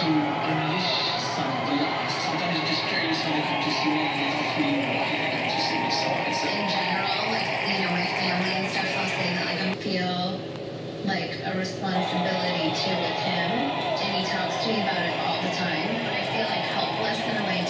I miss some a lot. Sometimes I'm just curious when they come to see me and they don't feel why they come to see me. So it's in general, like, you know, my family and stuff, I'll say that, like, I feel like a responsibility to with him, and he talks to me about it all the time, but I feel like helpless in a way